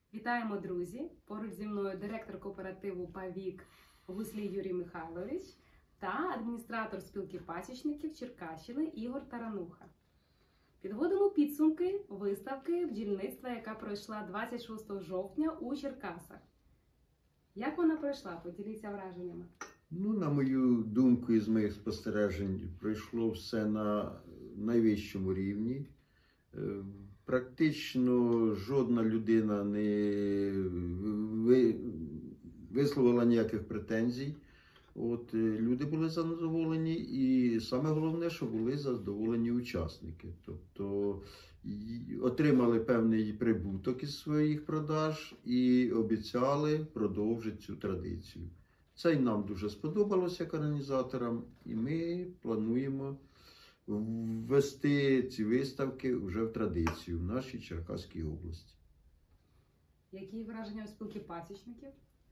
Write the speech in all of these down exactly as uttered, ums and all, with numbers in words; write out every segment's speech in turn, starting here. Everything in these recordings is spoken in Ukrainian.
Вітаємо, друзі! Поруч зі мною директор кооперативу «Павік» Гуслій Юрій Михайлович та адміністратор спілки пасічників Черкащини Ігор Тарануха. Підводимо підсумки виставки бджільництва, яка пройшла двадцять шостого жовтня у Черкасах. Як вона пройшла? Поділіться враженнями. Ну, на мою думку, із моїх спостережень, пройшло все на найвищому рівні. Практично жодна людина не висловила ніяких претензій. От, люди були задоволені, і саме головне, що були задоволені учасники. Тобто отримали певний прибуток із своїх продаж і обіцяли продовжити цю традицію. Це й нам дуже сподобалося як організаторам, і ми плануємо ввести ці виставки вже в традицію в нашій Черкаській області. Які враження у спілки пасічників?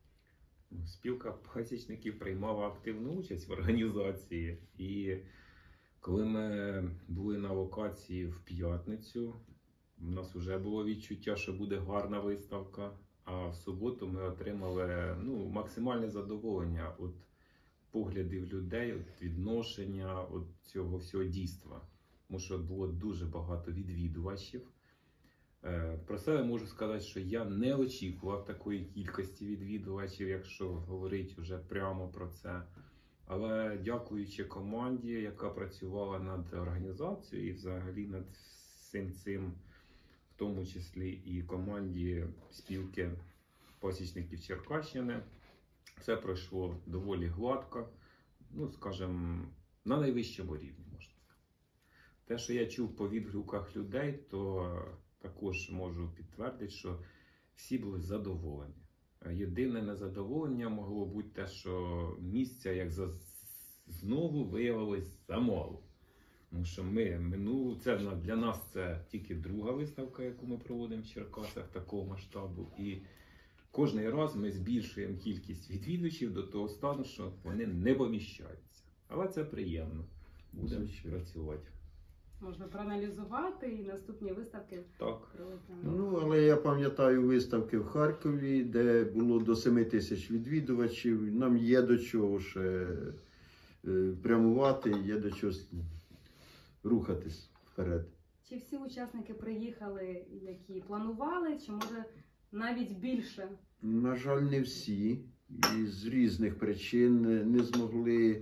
Спілка пасічників приймала активну участь в організації. І коли ми були на локації в п'ятницю, у нас вже було відчуття, що буде гарна виставка. А в суботу ми отримали ну, максимальне задоволення від поглядів людей, від відношення від цього всього дійства. Тому що було дуже багато відвідувачів. Про себе можу сказати, що я не очікував такої кількості відвідувачів, якщо говорити вже прямо про це. Але дякуючи команді, яка працювала над організацією і взагалі над всім цим, в тому числі і команді спілки пасічників Черкащини, все пройшло доволі гладко, ну, скажімо, на найвищому рівні, можна сказати. Те, що я чув по відгуках людей, то також можу підтвердити, що всі були задоволені. Єдине незадоволення могло бути те, що місця, як за... знову виявилось замало. Тому що ми минулу, це для нас це тільки друга виставка, яку ми проводимо в Черкасах такого масштабу. І кожен раз ми збільшуємо кількість відвідувачів до того стану, що вони не поміщаються. Але це приємно. Будемо працювати. Можна проаналізувати і наступні виставки. Так. Ну, але я пам'ятаю виставки в Харкові, де було до семи тисяч відвідувачів. Нам є до чого ще прямувати, є до чого рухатись вперед. Чи всі учасники приїхали, які планували, чи може навіть більше? На жаль, не всі. І з різних причин не змогли.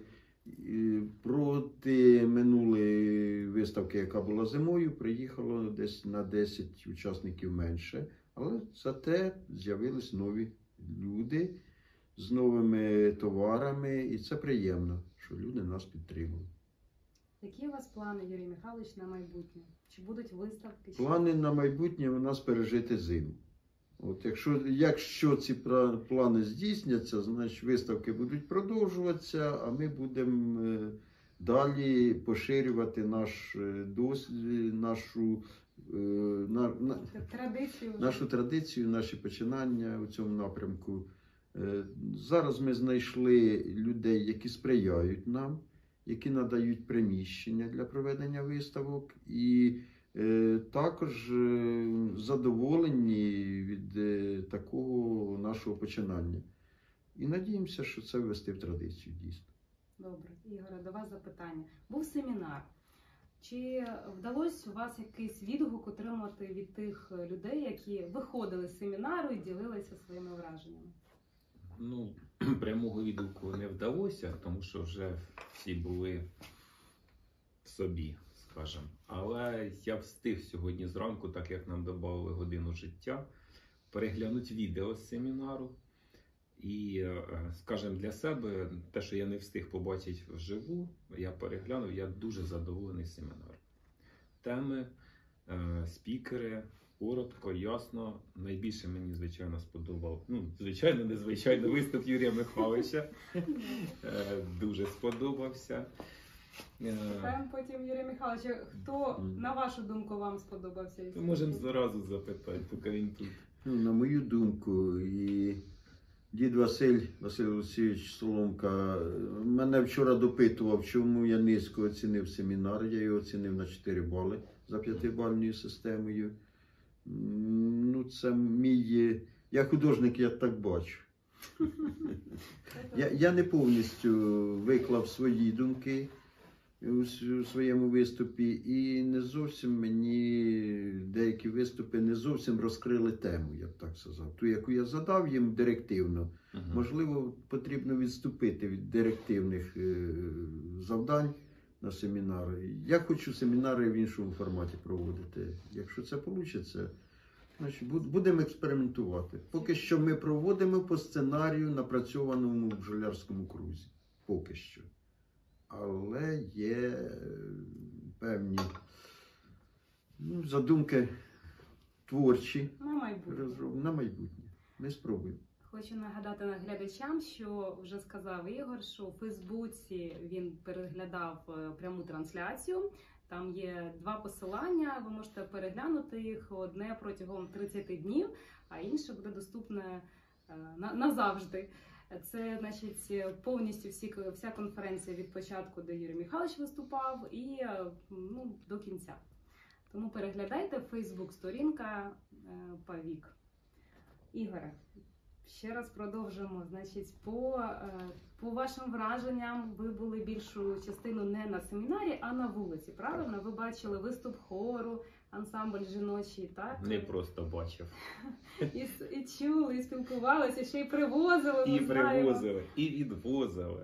Проти минулої виставки, яка була зимою, приїхало десь на десять учасників менше. Але зате з'явились нові люди з новими товарами. І це приємно, що люди нас підтримали. Які у вас плани, Юрій Михайлович, на майбутнє? Чи будуть виставки? Плани на майбутнє у нас пережити зиму. От якщо, якщо ці плани здійсняться, значить виставки будуть продовжуватися, а ми будемо далі поширювати наш досвід, нашу, на, на, традицію, нашу традицію, наші починання у цьому напрямку. Зараз ми знайшли людей, які сприяють нам, які надають приміщення для проведення виставок, і е, також е, задоволені від е, такого нашого починання. І надіємося, що це ввести в традицію дійсно. Добре. Ігоре, до вас запитання. Був семінар. Чи вдалося у вас якийсь відгук отримати від тих людей, які виходили з семінару і ділилися своїми враженнями? Ну, прямого відгуку не вдалося, тому що вже всі були в собі, скажімо. Але я встиг сьогодні зранку, так як нам додали годину життя, переглянути відео з семінару. І, скажімо, для себе, те, що я не встиг побачити вживу, я переглянув, я дуже задоволений семінаром. Теми, спікери, коротко, ясно. Найбільше мені, звичайно, сподобав, ну, звичайно, незвичайно, виступ Юрія Михайловича. Дуже сподобався. Питаємо потім Юрія Михайловича, хто, на вашу думку, вам сподобався? Ми можемо зразу запитати, поки він тут. Ну, на мою думку, і дід Василь, Василь Олексійович Соломка, мене вчора допитував, чому я низько оцінив семінар. Я його оцінив на чотири бали за п'ятибальною системою. М, Ну, це мій. Я художник, я так бачу. Я, я не повністю виклав свої думки у, с- у своєму виступі, і не зовсім мені деякі виступи не зовсім розкрили тему, я б так сказав. Ту, яку я задав їм директивно. Мгм. Можливо, потрібно відступити від директивних е, завдань на семінари. Я хочу семінари в іншому форматі проводити. Якщо це вийде, значить буд- будемо експериментувати. Поки що ми проводимо по сценарію, напрацьованому в Бджолярському крузі. Поки що. Але є е, певні ну, задумки творчі На майбутнє. розроб- на майбутнє. Ми спробуємо. Хочу нагадати глядачам, що вже сказав Ігор, що у Фейсбуці він переглядав е, пряму трансляцію. Там є два посилання, ви можете переглянути їх одне протягом тридцяти днів, а інше буде доступне е, на- назавжди. Це, значить, повністю всі, вся конференція від початку, де Юрій Михайлович виступав, і е, ну, до кінця. Тому переглядайте Фейсбук-сторінка е, Павік. Ігоре, ще раз продовжимо. Значить, по, е, по вашим враженням, ви були більшу частину не на семінарі, а на вулиці, правильно? Ви бачили виступ хору, ансамбль жіночий, так? Не просто бачив. І, с- і чули, і спілкувалися, ще й привозили, ми І знаємо. привозили, і відвозили.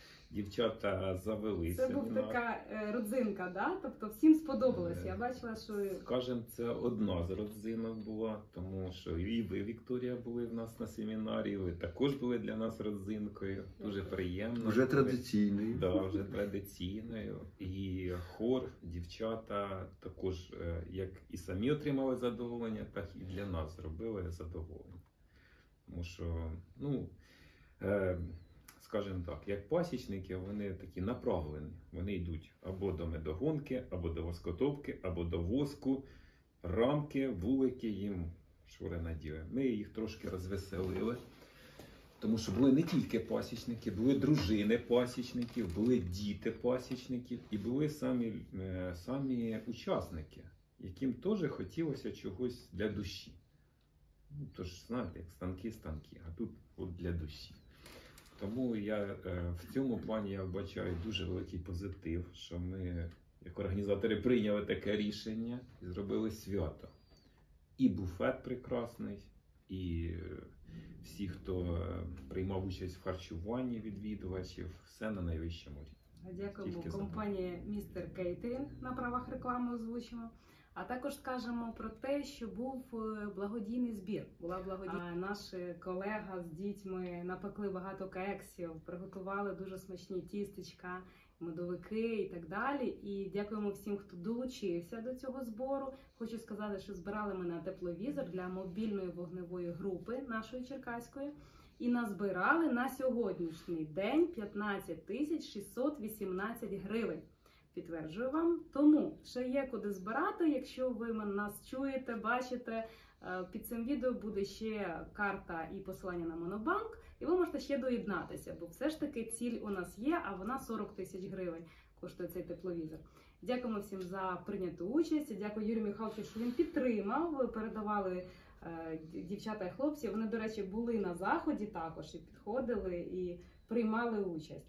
Дівчата завели Це був семінар. така е, родзинка, да? Тобто всім сподобалось. Я бачила, що Скажем, це одна з родзинок була, тому що і ви, Вікторія, були в нас на семінарі, ви також були для нас родзинкою. Дуже приємно. Вже були. традиційною. Да, вже традиційною. І хор, дівчата також, е, як і самі отримали задоволення, так і для нас зробили задоволення. Тому що, ну, е, скажімо так, як пасічники, вони такі направлені. Вони йдуть або до медогонки, або до воскотопки, або до воску, рамки, вулики їм шури наділи. Ми їх трошки розвеселили. Тому що були не тільки пасічники, були дружини пасічників, були діти пасічників і були самі, е, самі учасники, яким теж хотілося чогось для душі. Ну, тож, знаєте, як станки-станки, а тут от для душі. Тому я е, в цьому плані я вбачаю дуже великий позитив, що ми, як організатори, прийняли таке рішення і зробили свято. І буфет прекрасний, і е, всі, хто е, приймав участь в харчуванні відвідувачів, все на найвищому рівні. дякуємо Тільки за. компанії Містер Кейтерінг на правах реклами озвучимо. А також скажемо про те, що був е, благодійний збір. Була благодійна. Наш колега з дітьми напекли багато кексів, приготували дуже смачні тістечка, медовики і так далі. І дякуємо всім, хто долучився до цього збору. Хочу сказати, що збирали ми на тепловізор для мобільної вогневої групи нашої черкаської. І назбирали на сьогоднішній день п'ятнадцять тисяч шістсот вісімнадцять гривень. Підтверджую вам. Тому ще є куди збирати. Якщо ви нас чуєте, бачите, е, під цим відео буде ще карта і посилання на Монобанк, і ви можете ще доєднатися, бо все ж таки ціль у нас є, а вона сорок тисяч гривень коштує цей тепловізор. Дякуємо всім за прийняту участь. Дякую Юрію Михайловичу, що він підтримав. Ви передавали е, дівчата і хлопці. Вони, до речі, були на заході також і підходили і приймали участь.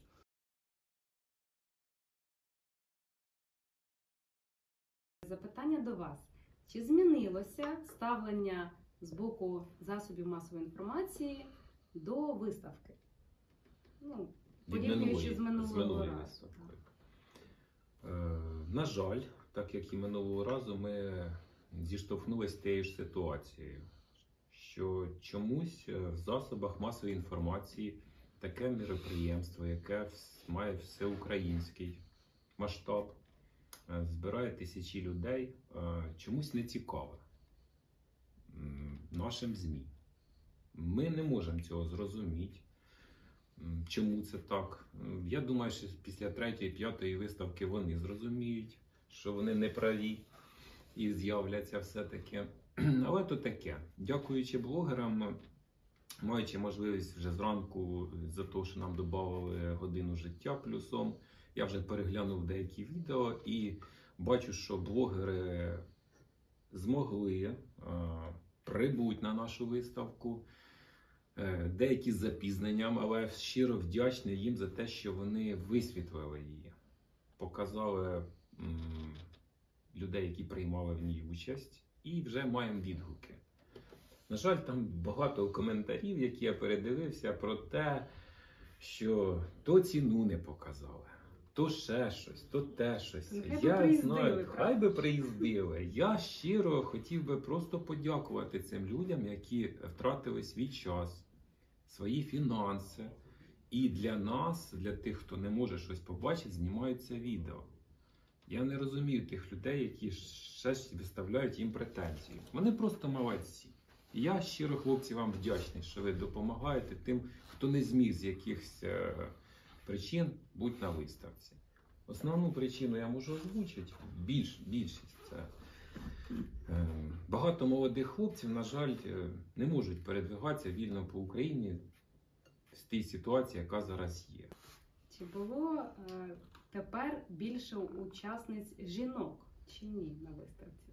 Запитання до вас. Чи змінилося ставлення з боку засобів масової інформації до виставки? Ну, Від порівнюючи з минулого з минулої разу. виставки. Е, на жаль, так як і минулого разу, ми зіштовхнулися з тією ж ситуацією, що чомусь в засобах масової інформації таке міроприємство, яке вс- має всеукраїнський масштаб, е, збирає тисячі людей, е, чомусь не цікаве м, нашим ЗМІ. Ми не можемо цього зрозуміти. М, Чому це так? М, Я думаю, що після третьої, п'ятої виставки вони зрозуміють, що вони не праві і з'являться все-таки. Але то таке. Дякуючи блогерам, маючи можливість вже зранку за те, що нам додали годину життя плюсом, я вже переглянув деякі відео і бачу, що блогери змогли е, прибути на нашу виставку. Е, деякі з запізненням, але щиро вдячний їм за те, що вони висвітлили її, показали м, людей, які приймали в ній участь, і вже маємо відгуки. На жаль, там багато коментарів, які я передивився, про те, що то ціну не показали, то ще щось, то те щось. Ну, хай би Я приїздили, знаю, так. хай би приїздили. Я щиро хотів би просто подякувати цим людям, які втратили свій час, свої фінанси. І для нас, для тих, хто не може щось побачити, знімаються відео. Я не розумію тих людей, які ще виставляють їм претензії. Вони просто молодці. І я щиро, хлопці, вам вдячний, що ви допомагаєте тим, хто не зміг з якихось е, причин бути на виставці. Основну причину я можу озвучити. Більш, більшість це е, багато молодих хлопців, на жаль, е, не можуть передвигатися вільно по Україні з тій ситуації, яка зараз є. Чи було е, тепер більше учасниць жінок чи ні на виставці?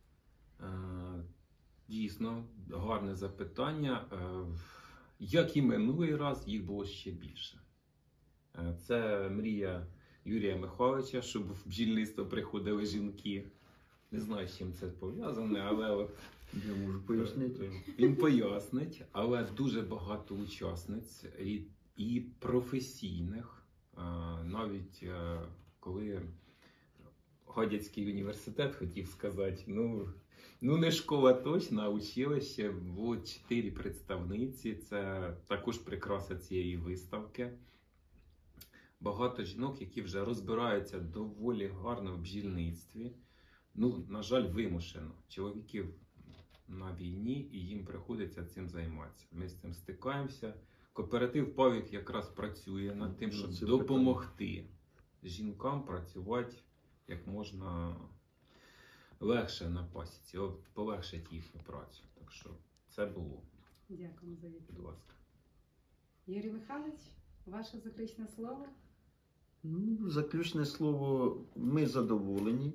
Е, Дійсно, гарне запитання. Е, Як і минулий раз, їх було ще більше. Е, Це мрія Юрія Михайловича, щоб в бджільництво приходили жінки. Не знаю, з чим це пов'язане, але от Я можу пояснити. він пояснить. Але дуже багато учасниць і, і професійних. Е, Навіть е, коли Гадяцький університет хотів сказати, ну, Ну, не школа точно, а училище. Було чотири представниці. Це також прикраса цієї виставки. Багато жінок, які вже розбираються доволі гарно в бджільництві. Ну, на жаль, вимушено. Чоловіків на війні, і їм приходиться цим займатися. Ми з цим стикаємося. Кооператив «Павік» якраз працює над тим, щоб Це допомогти жінкам працювати як можна легше на пасіці, от полегшить їхню працю. Так що це було. Дякую за відповідь. Будь ласка. Юрій Михайлович, ваше заключне слово? Ну, заключне слово, ми задоволені.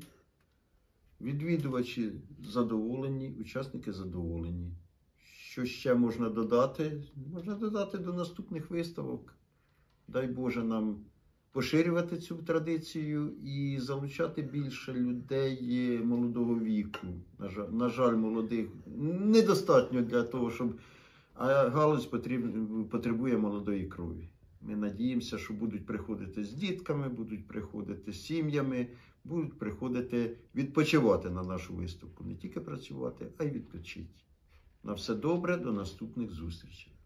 Відвідувачі задоволені, учасники задоволені. Що ще можна додати? Можна додати до наступних виставок. Дай Боже нам поширювати цю традицію і залучати більше людей молодого віку. На жаль, на жаль, молодих недостатньо для того, щоб... А галузь потріб... потребує молодої крові. Ми надіємося, що будуть приходити з дітками, будуть приходити з сім'ями, будуть приходити відпочивати на нашу виставку. Не тільки працювати, а й відпочити. На все добре, до наступних зустрічей.